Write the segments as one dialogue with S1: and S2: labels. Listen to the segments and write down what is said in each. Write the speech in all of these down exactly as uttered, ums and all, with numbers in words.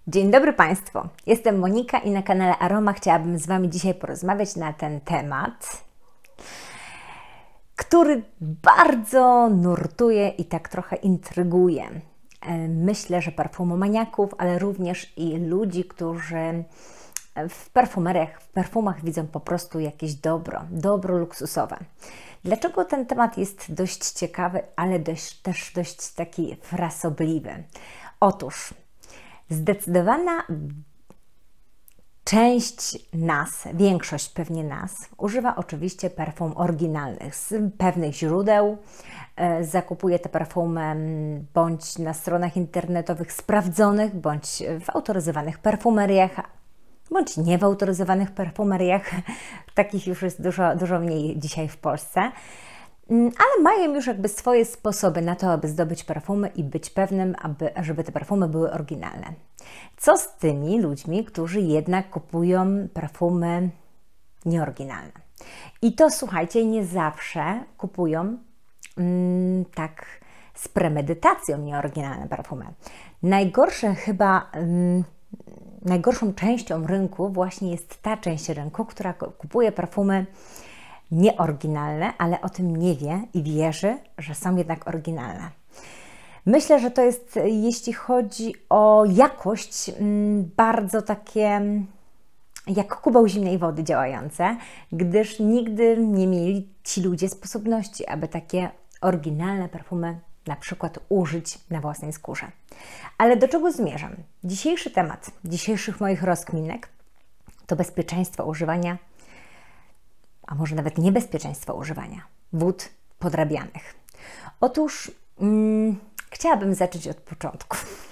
S1: Dzień dobry Państwu, jestem Monika i na kanale Aroma chciałabym z Wami dzisiaj porozmawiać na ten temat, który bardzo nurtuje i tak trochę intryguje. Myślę, że perfumomaniaków, ale również i ludzi, którzy w perfumeriach, w perfumach widzą po prostu jakieś dobro, dobro luksusowe. Dlaczego ten temat jest dość ciekawy, ale dość, też dość taki frasobliwy? Otóż zdecydowana część nas, większość pewnie nas, używa oczywiście perfum oryginalnych z pewnych źródeł. Zakupuje te perfumy bądź na stronach internetowych sprawdzonych, bądź w autoryzowanych perfumeriach, bądź nie w autoryzowanych perfumeriach. Takich już jest dużo, dużo mniej dzisiaj w Polsce. Ale mają już jakby swoje sposoby na to, aby zdobyć perfumy i być pewnym, aby, żeby te perfumy były oryginalne. Co z tymi ludźmi, którzy jednak kupują perfumy nieoryginalne? I to, słuchajcie, nie zawsze kupują mm, tak z premedytacją nieoryginalne perfumy. Najgorsze chyba, mm, najgorszą częścią rynku właśnie jest ta część rynku, która kupuje perfumy nieoryginalne, ale o tym nie wie i wierzy, że są jednak oryginalne. Myślę, że to jest, jeśli chodzi o jakość, bardzo takie jak kubeł zimnej wody działające, gdyż nigdy nie mieli ci ludzie sposobności, aby takie oryginalne perfumy na przykład użyć na własnej skórze. Ale do czego zmierzam? Dzisiejszy temat, dzisiejszych moich rozkminek to bezpieczeństwo używania, a może nawet niebezpieczeństwo używania wód podrabianych. Otóż mm, chciałabym zacząć od początku.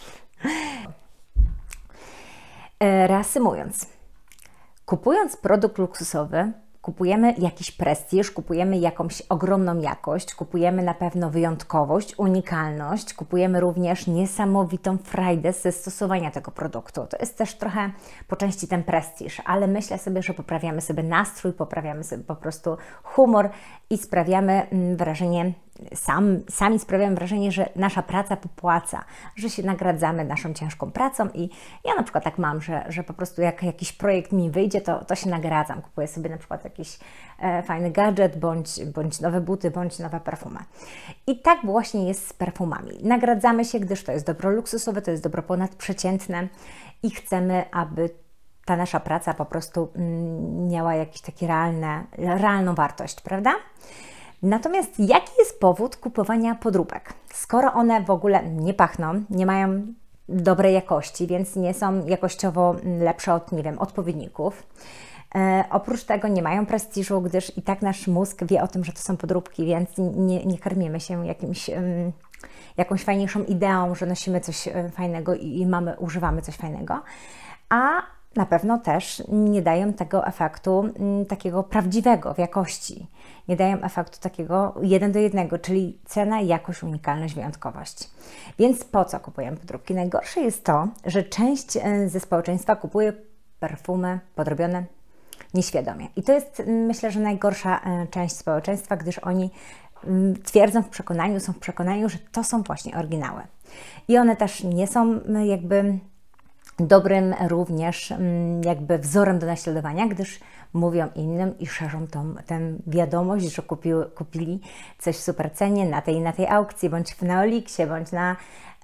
S1: E, reasumując, kupując produkt luksusowy, kupujemy jakiś prestiż, kupujemy jakąś ogromną jakość, kupujemy na pewno wyjątkowość, unikalność, kupujemy również niesamowitą frajdę ze stosowania tego produktu. To jest też trochę po części ten prestiż, ale myślę sobie, że poprawiamy sobie nastrój, poprawiamy sobie po prostu humor i sprawiamy wrażenie, sam, sami sprawiamy wrażenie, że nasza praca popłaca, że się nagradzamy naszą ciężką pracą i ja na przykład tak mam, że, że po prostu jak jakiś projekt mi wyjdzie, to, to się nagradzam. Kupuję sobie na przykład jakiś e, fajny gadżet, bądź, bądź nowe buty, bądź nowe perfumy. I tak właśnie jest z perfumami. Nagradzamy się, gdyż to jest dobro luksusowe, to jest dobro ponadprzeciętne i chcemy, aby ta nasza praca po prostu mm, miała jakąś taką realną wartość, prawda? Natomiast jaki jest powód kupowania podróbek? Skoro one w ogóle nie pachną, nie mają dobrej jakości, więc nie są jakościowo lepsze od, nie wiem, odpowiedników. E, oprócz tego nie mają prestiżu, gdyż i tak nasz mózg wie o tym, że to są podróbki, więc nie, nie karmimy się jakimś, um, jakąś fajniejszą ideą, że nosimy coś fajnego i, i mamy, używamy coś fajnego. A na pewno też nie dają tego efektu m, takiego prawdziwego w jakości. Nie dają efektu takiego jeden do jednego, czyli cena, jakość, unikalność, wyjątkowość. Więc po co kupujemy podróbki? Najgorsze jest to, że część ze społeczeństwa kupuje perfumy podrobione nieświadomie. I to jest, myślę, że najgorsza część społeczeństwa, gdyż oni twierdzą w przekonaniu, są w przekonaniu, że to są właśnie oryginały. I one też nie są jakby dobrym również jakby wzorem do naśladowania, gdyż mówią innym i szerzą tą, tę wiadomość, że kupi, kupili coś w super cenie na tej na tej aukcji, bądź w Neoliksie, bądź na,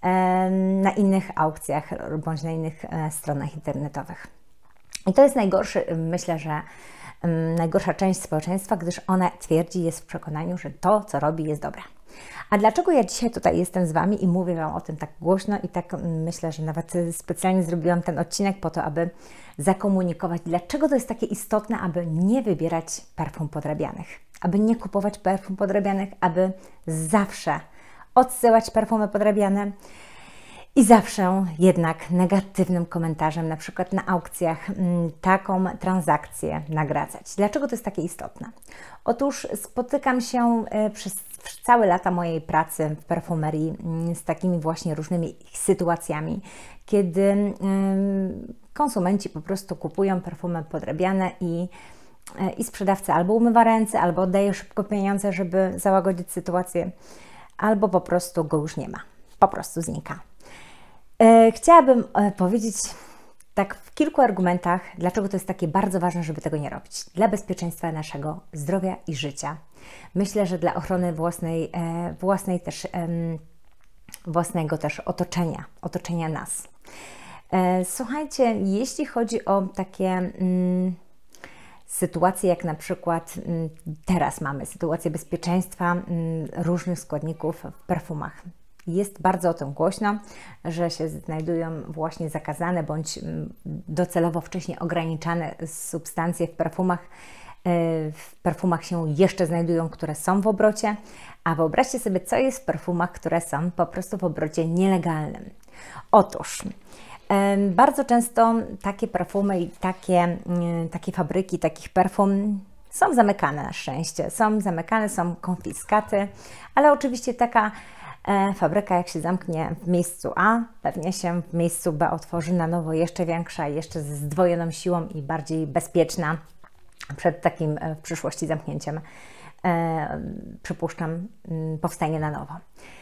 S1: na innych aukcjach, bądź na innych stronach internetowych. I to jest najgorszy, myślę, że najgorsza część społeczeństwa, gdyż ona twierdzi, jest w przekonaniu, że to, co robi, jest dobre. A dlaczego ja dzisiaj tutaj jestem z Wami i mówię Wam o tym tak głośno i tak myślę, że nawet specjalnie zrobiłam ten odcinek po to, aby zakomunikować, dlaczego to jest takie istotne, aby nie wybierać perfum podrabianych, aby nie kupować perfum podrabianych, aby zawsze odsyłać perfumy podrabiane i zawsze jednak negatywnym komentarzem, na przykład na aukcjach, taką transakcję nagradzać. Dlaczego to jest takie istotne? Otóż spotykam się przez całe lata mojej pracy w perfumerii z takimi właśnie różnymi sytuacjami, kiedy konsumenci po prostu kupują perfumy podrabiane i, i sprzedawca albo umywa ręce, albo oddaje szybko pieniądze, żeby załagodzić sytuację, albo po prostu go już nie ma. Po prostu znika. Chciałabym powiedzieć tak w kilku argumentach, dlaczego to jest takie bardzo ważne, żeby tego nie robić. Dla bezpieczeństwa naszego zdrowia i życia. Myślę, że dla ochrony własnej, e, własnej też, e, własnego też otoczenia, otoczenia nas. E, słuchajcie, jeśli chodzi o takie mm, sytuacje, jak na przykład mm, teraz mamy sytuację bezpieczeństwa mm, różnych składników w perfumach. Jest bardzo o tym głośno, że się znajdują właśnie zakazane bądź docelowo wcześniej ograniczane substancje w perfumach. W perfumach się jeszcze znajdują, które są w obrocie, a wyobraźcie sobie, co jest w perfumach, które są po prostu w obrocie nielegalnym. Otóż bardzo często takie perfumy i takie, takie fabryki takich perfum są zamykane na szczęście. Są zamykane, są konfiskaty, ale oczywiście taka E, fabryka, jak się zamknie w miejscu A, pewnie się w miejscu B otworzy na nowo jeszcze większa, jeszcze ze zdwojoną siłą i bardziej bezpieczna przed takim e, w przyszłości zamknięciem. E, przypuszczam, m, powstanie na nowo.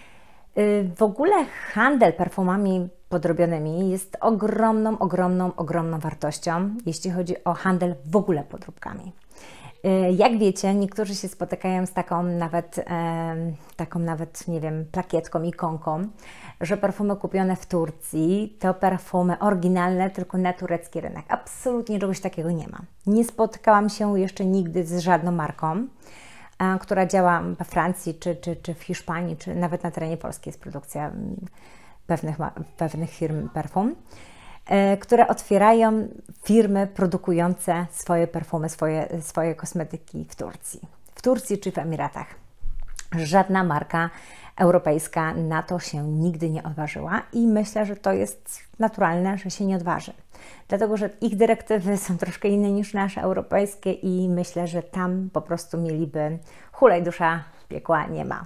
S1: E, w ogóle handel perfumami podrobionymi jest ogromną, ogromną, ogromną wartością, jeśli chodzi o handel w ogóle podróbkami. Jak wiecie, niektórzy się spotykają z taką nawet, e, taką nawet, nie wiem, plakietką, ikonką, że perfumy kupione w Turcji to perfumy oryginalne tylko na turecki rynek. Absolutnie czegoś takiego nie ma. Nie spotkałam się jeszcze nigdy z żadną marką, e, która działa we Francji, czy, czy, czy w Hiszpanii, czy nawet na terenie Polski jest produkcja pewnych, pewnych firm perfum, które otwierają firmy produkujące swoje perfumy, swoje, swoje kosmetyki w Turcji. W Turcji czy w Emiratach. Żadna marka europejska na to się nigdy nie odważyła i myślę, że to jest naturalne, że się nie odważy. Dlatego, że ich dyrektywy są troszkę inne niż nasze europejskie i myślę, że tam po prostu mieliby hulaj dusza, piekła nie ma.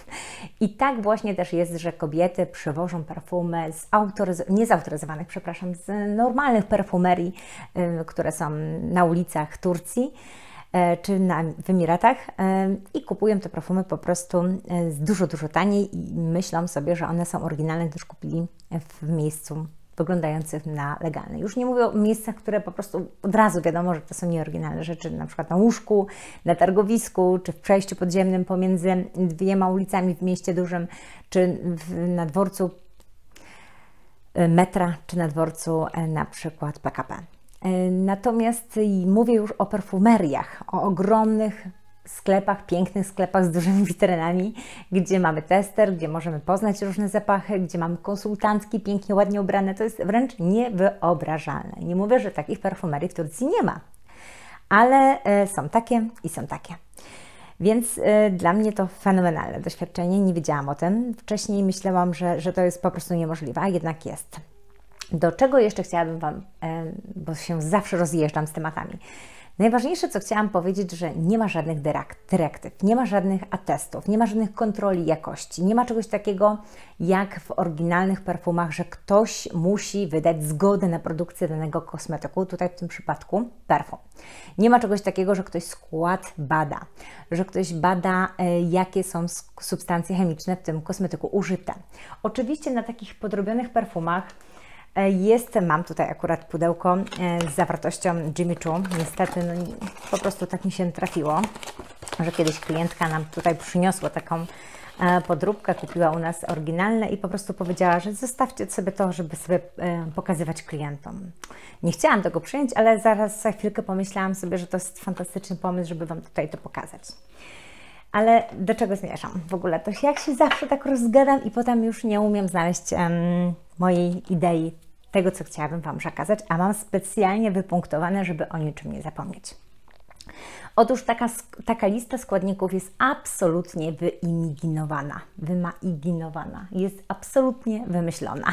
S1: I tak właśnie też jest, że kobiety przywożą perfumy z autoryz- nie zautoryzowanych, przepraszam, z normalnych perfumerii, y, które są na ulicach Turcji y, czy na, w Emiratach y, i kupują te perfumy po prostu y, dużo, dużo taniej i myślą sobie, że one są oryginalne, gdyż kupili w miejscu wyglądających na legalne. Już nie mówię o miejscach, które po prostu od razu wiadomo, że to są nieoryginalne rzeczy, na przykład na łóżku, na targowisku, czy w przejściu podziemnym pomiędzy dwiema ulicami w mieście dużym, czy w, na dworcu metra, czy na dworcu na przykład P K P. Natomiast mówię już o perfumeriach, o ogromnych sklepach, pięknych sklepach z dużymi witrynami, gdzie mamy tester, gdzie możemy poznać różne zapachy, gdzie mamy konsultantki pięknie, ładnie ubrane. To jest wręcz niewyobrażalne. Nie mówię, że takich perfumerii w Turcji nie ma, ale e, są takie i są takie. Więc e, dla mnie to fenomenalne doświadczenie. Nie wiedziałam o tym. Wcześniej myślałam, że, że to jest po prostu niemożliwe, a jednak jest. Do czego jeszcze chciałabym Wam, e, bo się zawsze rozjeżdżam z tematami. Najważniejsze, co chciałam powiedzieć, że nie ma żadnych dyrektyw, nie ma żadnych atestów, nie ma żadnych kontroli jakości, nie ma czegoś takiego jak w oryginalnych perfumach, że ktoś musi wydać zgodę na produkcję danego kosmetyku, tutaj w tym przypadku perfum. Nie ma czegoś takiego, że ktoś skład bada, że ktoś bada, jakie są substancje chemiczne w tym kosmetyku użyte. Oczywiście na takich podrobionych perfumach jest, mam tutaj akurat pudełko z zawartością Jimmy Choo. Niestety no, po prostu tak mi się trafiło, że kiedyś klientka nam tutaj przyniosła taką podróbkę, kupiła u nas oryginalne i po prostu powiedziała, że zostawcie sobie to, żeby sobie pokazywać klientom. Nie chciałam tego przyjąć, ale zaraz za chwilkę pomyślałam sobie, że to jest fantastyczny pomysł, żeby Wam tutaj to pokazać. Ale do czego zmierzam w ogóle? To jak się zawsze tak rozgadam i potem już nie umiem znaleźć um, mojej idei, tego, co chciałabym Wam przekazać, a mam specjalnie wypunktowane, żeby o niczym nie zapomnieć. Otóż taka, taka lista składników jest absolutnie wyimaginowana, wyimaginowana, jest absolutnie wymyślona.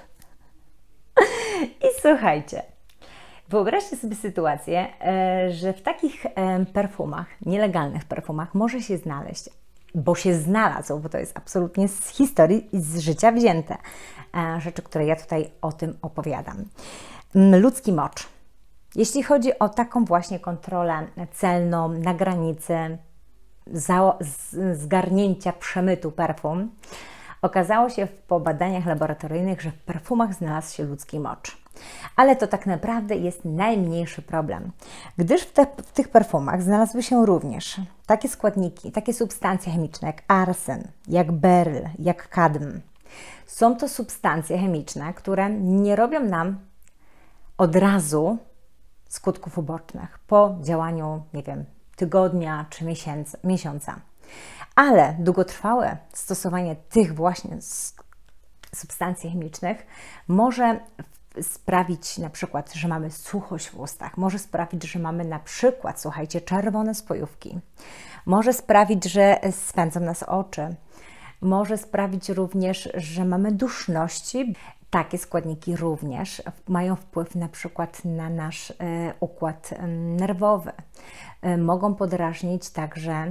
S1: I słuchajcie, wyobraźcie sobie sytuację, że w takich perfumach, nielegalnych perfumach może się znaleźć, bo się znalazł, bo to jest absolutnie z historii i z życia wzięte rzeczy, które ja tutaj o tym opowiadam. Ludzki mocz. Jeśli chodzi o taką właśnie kontrolę celną na granicy zgarnięcia przemytu perfum, Okazało się po badaniach laboratoryjnych, że w perfumach znalazł się ludzki mocz. Ale to tak naprawdę jest najmniejszy problem, gdyż w, te, w tych perfumach znalazły się również takie składniki, takie substancje chemiczne jak arsen, jak beryl, jak kadm. Są to substancje chemiczne, które nie robią nam od razu skutków ubocznych po działaniu, nie wiem, tygodnia czy miesiąca. miesiąca. Ale długotrwałe stosowanie tych właśnie substancji chemicznych może sprawić na przykład, że mamy suchość w ustach, może sprawić, że mamy na przykład, słuchajcie, czerwone spojówki, może sprawić, że swędzą nas oczy, może sprawić również, że mamy duszności. Takie składniki również mają wpływ na przykład na nasz e, układ e, nerwowy. E, mogą podrażnić także e,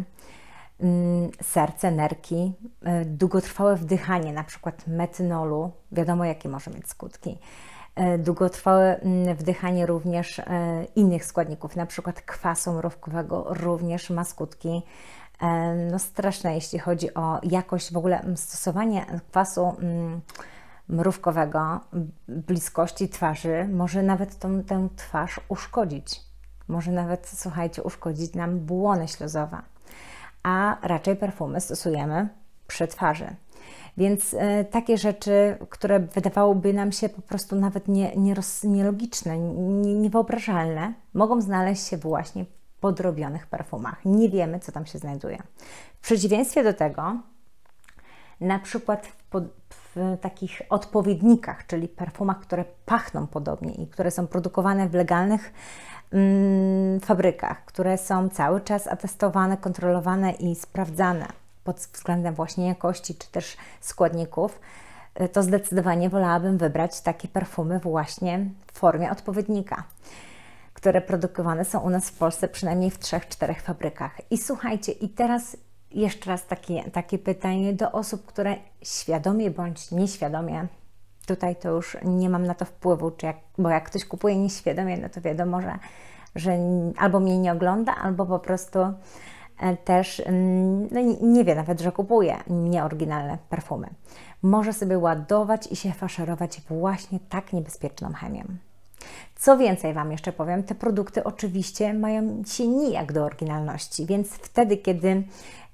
S1: serce, nerki, e, długotrwałe wdychanie na przykład metynolu, wiadomo jakie może mieć skutki. E, długotrwałe m, wdychanie również e, innych składników, na przykład kwasu mrówkowego również ma skutki e, no, straszne, jeśli chodzi o jakość, w ogóle stosowanie kwasu m, mrówkowego w bliskości twarzy może nawet tą, tę twarz uszkodzić. Może nawet, słuchajcie, uszkodzić nam błony śluzowe. A raczej perfumy stosujemy przy twarzy. Więc e, takie rzeczy, które wydawałoby nam się po prostu nawet nie, nie roz, nielogiczne, nie, niewyobrażalne, mogą znaleźć się właśnie w podrobionych perfumach. Nie wiemy, co tam się znajduje. W przeciwieństwie do tego, na przykład w, pod, w takich odpowiednikach, czyli perfumach, które pachną podobnie i które są produkowane w legalnych mm, fabrykach, które są cały czas atestowane, kontrolowane i sprawdzane pod względem właśnie jakości czy też składników, to zdecydowanie wolałabym wybrać takie perfumy właśnie w formie odpowiednika, które produkowane są u nas w Polsce przynajmniej w trzech, czterech fabrykach. I słuchajcie, i teraz jeszcze raz takie, takie pytanie do osób, które świadomie bądź nieświadomie, tutaj to już nie mam na to wpływu, czy jak, bo jak ktoś kupuje nieświadomie, no to wiadomo, że, że albo mnie nie ogląda, albo po prostu też no nie wie nawet, że kupuje nieoryginalne perfumy. Może sobie ładować i się faszerować właśnie tak niebezpieczną chemią. Co więcej Wam jeszcze powiem, te produkty oczywiście mają się nijak do oryginalności, więc wtedy, kiedy y,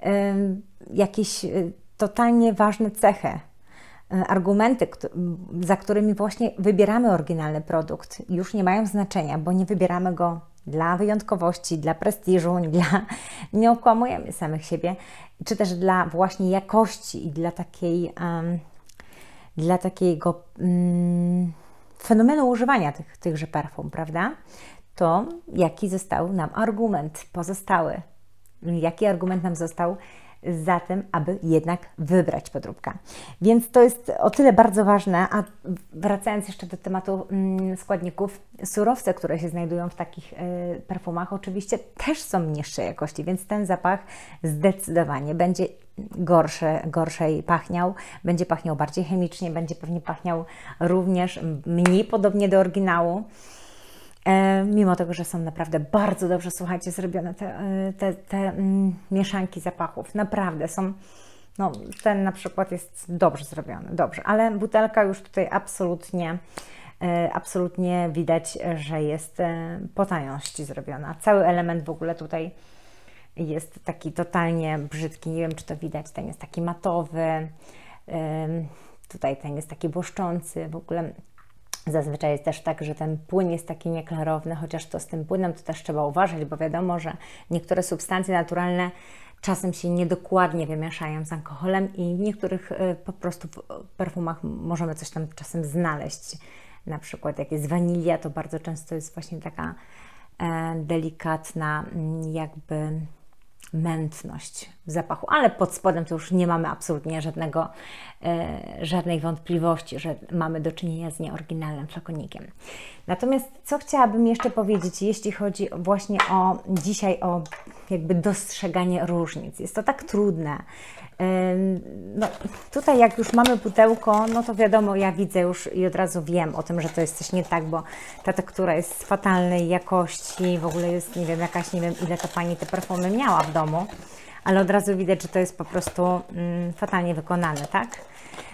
S1: jakieś y, totalnie ważne cechy, y, argumenty, za którymi właśnie wybieramy oryginalny produkt, już nie mają znaczenia, bo nie wybieramy go dla wyjątkowości, dla prestiżu, dla, nie okłamujemy samych siebie, czy też dla właśnie jakości i dla takiej, um, dla takiego um, fenomenu używania tych, tychże perfum, prawda? To jaki został nam argument pozostały? Jaki argument nam został za tym, aby jednak wybrać podróbkę? Więc to jest o tyle bardzo ważne, a wracając jeszcze do tematu mm, składników, surowce, które się znajdują w takich y, perfumach, oczywiście też są niższej jakości, więc ten zapach zdecydowanie będzie gorszy, gorszej pachniał, będzie pachniał bardziej chemicznie, będzie pewnie pachniał również mniej podobnie do oryginału. E, mimo tego, że są naprawdę bardzo dobrze, słuchajcie, zrobione te, te, te mm, mieszanki zapachów. Naprawdę są, no ten na przykład jest dobrze zrobiony, dobrze, ale butelka już tutaj absolutnie, e, absolutnie widać, że jest e, po tajności zrobiona. Cały element w ogóle tutaj jest taki totalnie brzydki, nie wiem, czy to widać, ten jest taki matowy, e, tutaj ten jest taki błyszczący, w ogóle. Zazwyczaj jest też tak, że ten płyn jest taki nieklarowny, chociaż to z tym płynem to też trzeba uważać, bo wiadomo, że niektóre substancje naturalne czasem się niedokładnie wymieszają z alkoholem i w niektórych po prostu w perfumach możemy coś tam czasem znaleźć. Na przykład jak jest wanilia, to bardzo często jest właśnie taka e, delikatna jakby mętność w zapachu, ale pod spodem to już nie mamy absolutnie żadnego, e, żadnej wątpliwości, że mamy do czynienia z nieoryginalnym flakonikiem. Natomiast co chciałabym jeszcze powiedzieć, jeśli chodzi właśnie o dzisiaj o jakby dostrzeganie różnic. Jest to tak trudne. E, no, tutaj jak już mamy pudełko, no to wiadomo, ja widzę już i od razu wiem o tym, że to jest coś nie tak, bo ta tektura jest z fatalnej jakości, w ogóle jest, nie wiem, jakaś, nie wiem, ile ta Pani te perfumy miała w domu, ale od razu widać, że to jest po prostu mm, fatalnie wykonane, tak?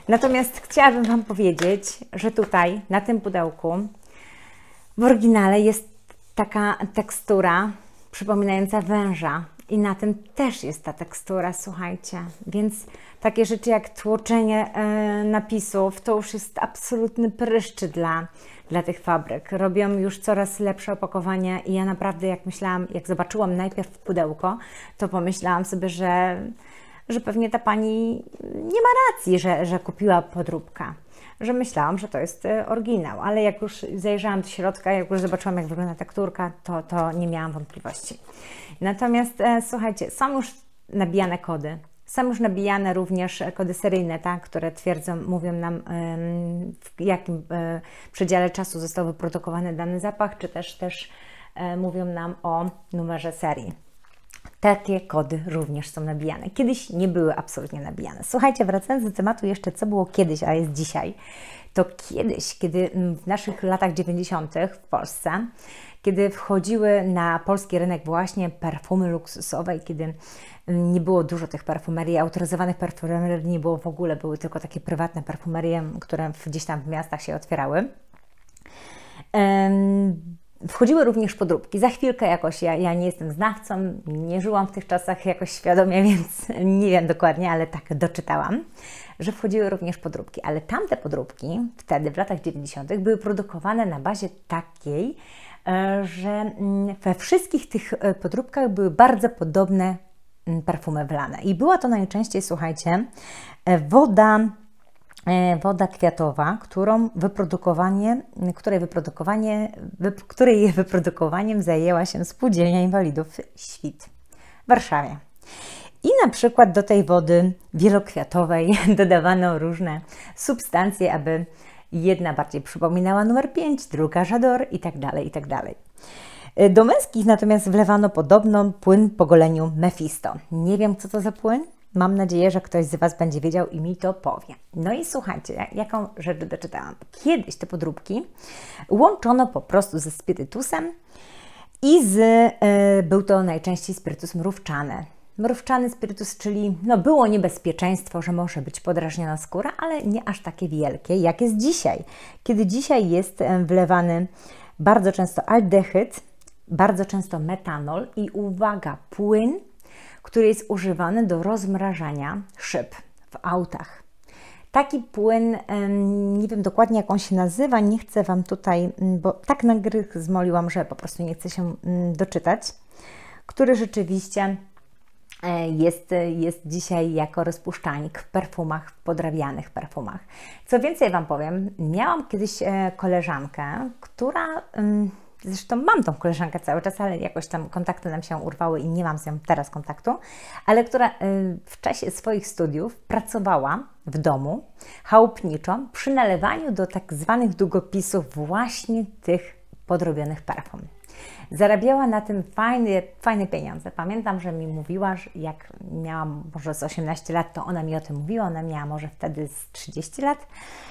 S1: Natomiast chciałabym Wam powiedzieć, że tutaj, na tym pudełku, w oryginale jest taka tekstura przypominająca węża. I na tym też jest ta tekstura, słuchajcie. Więc takie rzeczy jak tłoczenie e, napisów, to już jest absolutny pryszczy dla, dla tych fabryk. Robią już coraz lepsze opakowania i ja naprawdę jak myślałam, jak zobaczyłam najpierw pudełko, to pomyślałam sobie, że, że pewnie ta pani nie ma racji, że, że kupiła podróbkę. Że myślałam, że to jest oryginał, ale jak już zajrzałam do środka, jak już zobaczyłam, jak wygląda tekturka, to, to nie miałam wątpliwości. Natomiast e, słuchajcie, są już nabijane kody, są już nabijane również kody seryjne, tak, które twierdzą, mówią nam e, w jakim e, przedziale czasu został wyprodukowany dany zapach, czy też, też e, mówią nam o numerze serii. Takie kody również są nabijane. Kiedyś nie były absolutnie nabijane. Słuchajcie, wracając do tematu jeszcze, co było kiedyś, a jest dzisiaj, to kiedyś, kiedy w naszych latach dziewięćdziesiątych w Polsce, kiedy wchodziły na polski rynek właśnie perfumy luksusowe i kiedy nie było dużo tych perfumerii, autoryzowanych perfumerii nie było w ogóle, były tylko takie prywatne perfumerie, które gdzieś tam w miastach się otwierały. Um, Wchodziły również podróbki. Za chwilkę jakoś, ja, ja nie jestem znawcą, nie żyłam w tych czasach jakoś świadomie, więc nie wiem dokładnie, ale tak doczytałam, że wchodziły również podróbki. Ale tamte podróbki wtedy, w latach dziewięćdziesiątych były produkowane na bazie takiej, że we wszystkich tych podróbkach były bardzo podobne perfumy wlane. I była to najczęściej, słuchajcie, woda woda kwiatowa, którą wyprodukowanie, której wyprodukowanie, której wyprodukowaniem zajęła się Spółdzielnia Inwalidów Świt w Warszawie. I na przykład do tej wody wielokwiatowej dodawano różne substancje, aby jedna bardziej przypominała numer pięć, druga J'adore i tak dalej, i tak dalej. Do męskich natomiast wlewano podobno płyn po goleniu Mephisto. Nie wiem, co to za płyn. Mam nadzieję, że ktoś z Was będzie wiedział i mi to powie. No i słuchajcie, jaką rzecz doczytałam. Kiedyś te podróbki łączono po prostu ze spirytusem i z, e, był to najczęściej spirytus mrówczany. Mrówczany spirytus, czyli no było niebezpieczeństwo, że może być podrażniona skóra, ale nie aż takie wielkie, jak jest dzisiaj. Kiedy dzisiaj jest wlewany bardzo często aldehyd, bardzo często metanol i uwaga, płyn, który jest używany do rozmrażania szyb w autach. Taki płyn, nie wiem dokładnie jak on się nazywa, nie chcę Wam tutaj, bo tak na grych zmoliłam, że po prostu nie chcę się doczytać, który rzeczywiście jest, jest dzisiaj jako rozpuszczalnik w perfumach, w podrabianych perfumach. Co więcej Wam powiem, miałam kiedyś koleżankę, która... Zresztą mam tą koleżankę cały czas, ale jakoś tam kontakty nam się urwały i nie mam z nią teraz kontaktu, ale która w czasie swoich studiów pracowała w domu chałupniczo przy nalewaniu do tak zwanych długopisów właśnie tych podrobionych perfum. Zarabiała na tym fajne, fajne pieniądze. Pamiętam, że mi mówiła, że jak miałam może z osiemnaście lat, to ona mi o tym mówiła, ona miała może wtedy z trzydzieści lat,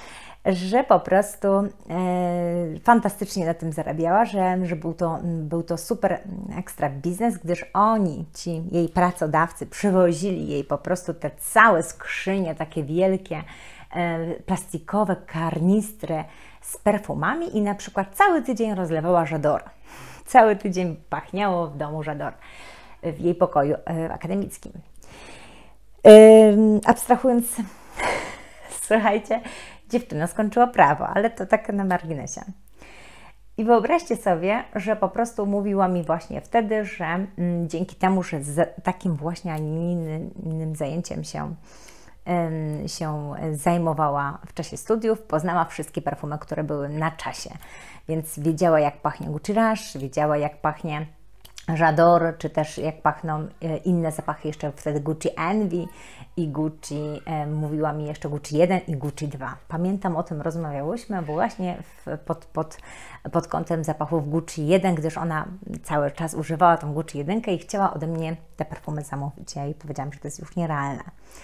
S1: że po prostu e, fantastycznie na tym zarabiała, że, że był, to, był to super ekstra biznes, gdyż oni, ci jej pracodawcy, przywozili jej po prostu te całe skrzynie, takie wielkie, e, plastikowe karnistry z perfumami i na przykład cały tydzień rozlewała J'adore. Cały tydzień pachniało w domu J'adore, w jej pokoju e, akademickim. E, abstrahując, słuchajcie, dziewczyna skończyła prawo, ale to tak na marginesie. I wyobraźcie sobie, że po prostu mówiła mi właśnie wtedy, że m, dzięki temu, że z takim właśnie, a nie innym zajęciem się, ym, się zajmowała w czasie studiów, poznała wszystkie perfumy, które były na czasie. Więc wiedziała, jak pachnie Gucci Rush, wiedziała, jak pachnie J'adore, czy też jak pachną inne zapachy, jeszcze wtedy Gucci Envy i Gucci, e, mówiła mi jeszcze Gucci jeden i Gucci dwa. Pamiętam, o tym rozmawiałyśmy właśnie w, pod, pod, pod kątem zapachów Gucci jeden, gdyż ona cały czas używała tą Gucci jeden i chciała ode mnie te perfumy zamówić. Ja jej powiedziałam, że to jest już nierealne.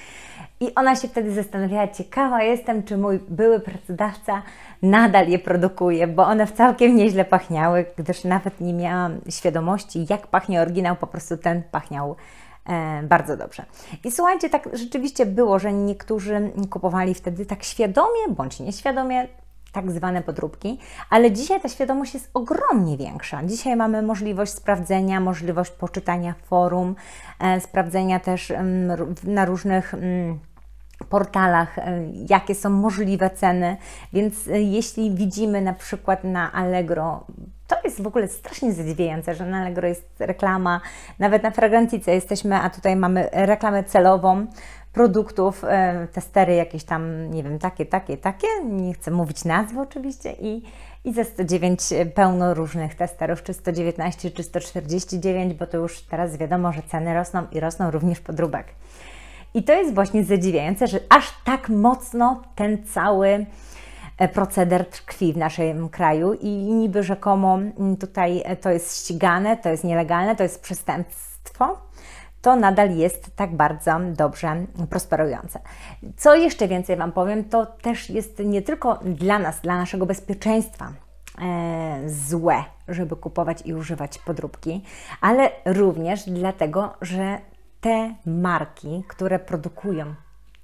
S1: I ona się wtedy zastanawiała, ciekawa jestem, czy mój były pracodawca nadal je produkuje, bo one całkiem nieźle pachniały, gdyż nawet nie miałam świadomości, jak pachnie oryginał, po prostu ten pachniał E, bardzo dobrze. I słuchajcie, tak rzeczywiście było, że niektórzy kupowali wtedy tak świadomie bądź nieświadomie tak zwane podróbki, ale dzisiaj ta świadomość jest ogromnie większa. Dzisiaj mamy możliwość sprawdzenia, możliwość poczytania forum, e, sprawdzenia też m, na różnych m, portalach, jakie są możliwe ceny, więc jeśli widzimy na przykład na Allegro, to jest w ogóle strasznie zadziwiające, że na Allegro jest reklama, nawet na Fragrantice jesteśmy, a tutaj mamy reklamę celową produktów, testery jakieś tam, nie wiem, takie, takie, takie, nie chcę mówić nazwy oczywiście i, i za sto dziewięć pełno różnych testerów, czy sto dziewiętnaście, czy sto czterdzieści dziewięć, bo to już teraz wiadomo, że ceny rosną i rosną również podróbek. I to jest właśnie zadziwiające, że aż tak mocno ten cały proceder tkwi w naszym kraju i niby rzekomo tutaj to jest ścigane, to jest nielegalne, to jest przestępstwo, to nadal jest tak bardzo dobrze prosperujące. Co jeszcze więcej Wam powiem, to też jest nie tylko dla nas, dla naszego bezpieczeństwa e, złe, żeby kupować i używać podróbki, ale również dlatego, że te marki, które produkują,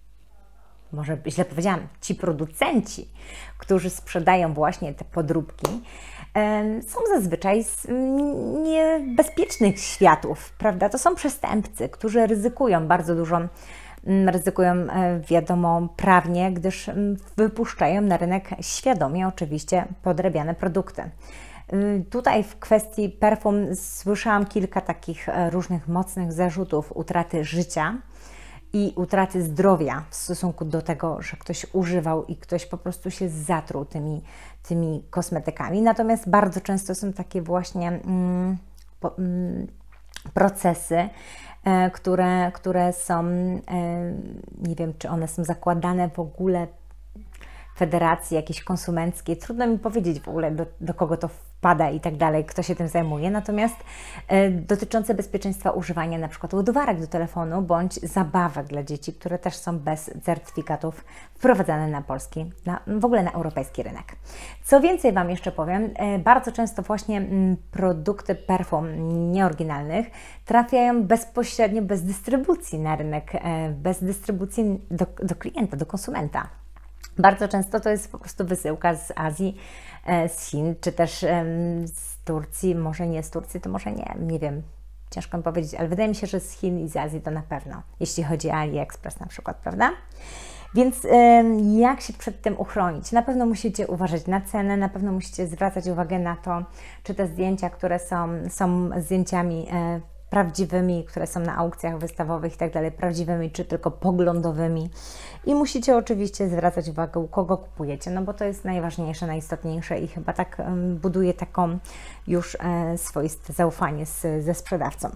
S1: może źle powiedziałam, ci producenci, którzy sprzedają właśnie te podróbki, są zazwyczaj z niebezpiecznych światów, prawda? To są przestępcy, którzy ryzykują bardzo dużo, ryzykują wiadomo prawnie, gdyż wypuszczają na rynek świadomie oczywiście podrabiane produkty. Tutaj w kwestii perfum słyszałam kilka takich różnych mocnych zarzutów utraty życia i utraty zdrowia w stosunku do tego, że ktoś używał i ktoś po prostu się zatruł tymi, tymi kosmetykami. Natomiast bardzo często są takie właśnie mm, po, mm, procesy, e, które, które są, e, nie wiem, czy one są zakładane w ogóle federacji jakiejś konsumenckiej. Trudno mi powiedzieć w ogóle, do, do kogo to wpada i tak dalej, kto się tym zajmuje. Natomiast e, dotyczące bezpieczeństwa używania na przykład ładowarek do telefonu bądź zabawek dla dzieci, które też są bez certyfikatów wprowadzane na polski, na, w ogóle na europejski rynek. Co więcej Wam jeszcze powiem, e, bardzo często właśnie m, produkty perfum nieoryginalnych trafiają bezpośrednio, bez dystrybucji na rynek, e, bez dystrybucji do, do klienta, do konsumenta. Bardzo często to jest po prostu wysyłka z Azji, z Chin, czy też z Turcji, może nie z Turcji, to może nie, nie wiem, ciężko mi powiedzieć, ale wydaje mi się, że z Chin i z Azji to na pewno, jeśli chodzi o AliExpress na przykład, prawda? Więc jak się przed tym uchronić? Na pewno musicie uważać na cenę, na pewno musicie zwracać uwagę na to, czy te zdjęcia, które są, są zdjęciami prawdziwymi, które są na aukcjach wystawowych i tak dalej, prawdziwymi czy tylko poglądowymi. I musicie oczywiście zwracać uwagę, u kogo kupujecie, no bo to jest najważniejsze, najistotniejsze i chyba tak um, buduje taką już e, swoiste zaufanie z, ze sprzedawcą.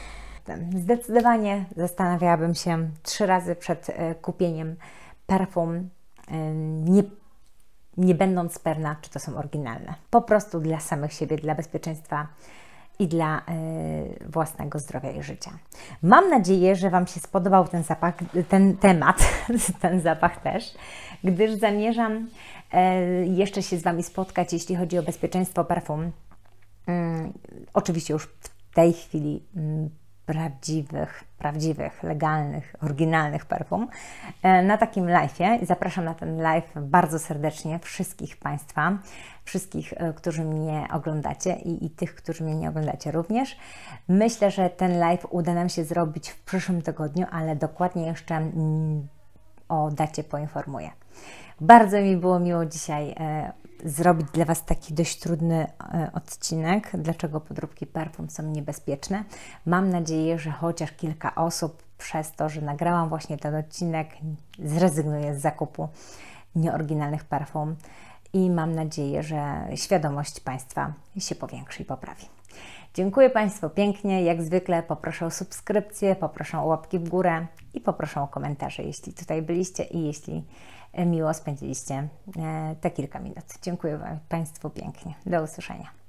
S1: Zdecydowanie zastanawiałabym się trzy razy przed e, kupieniem perfum, e, nie, nie będąc pewna, czy to są oryginalne. Po prostu dla samych siebie, dla bezpieczeństwa i dla y, własnego zdrowia i życia. Mam nadzieję, że Wam się spodobał ten zapach, ten temat, ten zapach też, gdyż zamierzam y, jeszcze się z Wami spotkać, jeśli chodzi o bezpieczeństwo perfum. Y, oczywiście już w tej chwili y, prawdziwych, prawdziwych, legalnych, oryginalnych perfum na takim live'ie. Zapraszam na ten live bardzo serdecznie wszystkich Państwa, wszystkich, którzy mnie oglądacie i, i tych, którzy mnie nie oglądacie również. Myślę, że ten live uda nam się zrobić w przyszłym tygodniu, ale dokładnie jeszcze mm, o dacie poinformuję. Bardzo mi było miło dzisiaj e, zrobić dla Was taki dość trudny e, odcinek, dlaczego podróbki perfum są niebezpieczne. Mam nadzieję, że chociaż kilka osób przez to, że nagrałam właśnie ten odcinek, zrezygnuje z zakupu nieoryginalnych perfum i mam nadzieję, że świadomość Państwa się powiększy i poprawi. Dziękuję Państwu pięknie, jak zwykle poproszę o subskrypcję, poproszę o łapki w górę i poproszę o komentarze, jeśli tutaj byliście i jeśli miło spędziliście te kilka minut. Dziękuję Państwu pięknie. Do usłyszenia.